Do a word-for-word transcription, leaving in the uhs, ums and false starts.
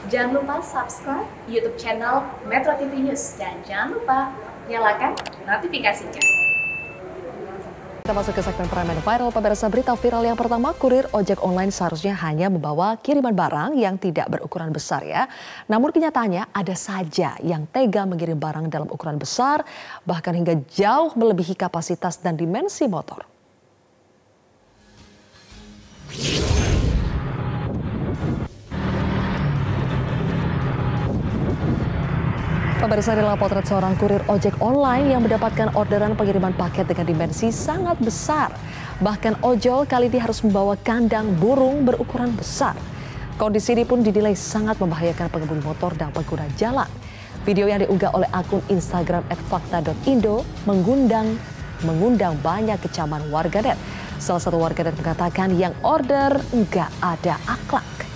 Jangan lupa subscribe YouTube channel Metro T V News dan jangan lupa nyalakan notifikasinya. Kita masuk ke segmen Prime and Viral. Pemirsa, berita viral yang pertama, kurir ojek online seharusnya hanya membawa kiriman barang yang tidak berukuran besar ya. Namun kenyataannya ada saja yang tega mengirim barang dalam ukuran besar, bahkan hingga jauh melebihi kapasitas dan dimensi motor. Pemirsa, inilah potret seorang kurir ojek online yang mendapatkan orderan pengiriman paket dengan dimensi sangat besar. Bahkan ojol kali ini harus membawa kandang burung berukuran besar. Kondisi ini pun dinilai sangat membahayakan pengemudi motor dan pengguna jalan. Video yang diunggah oleh akun Instagram et fakta dot indo mengundang mengundang banyak kecaman warganet. Salah satu warganet mengatakan yang order nggak ada akhlak.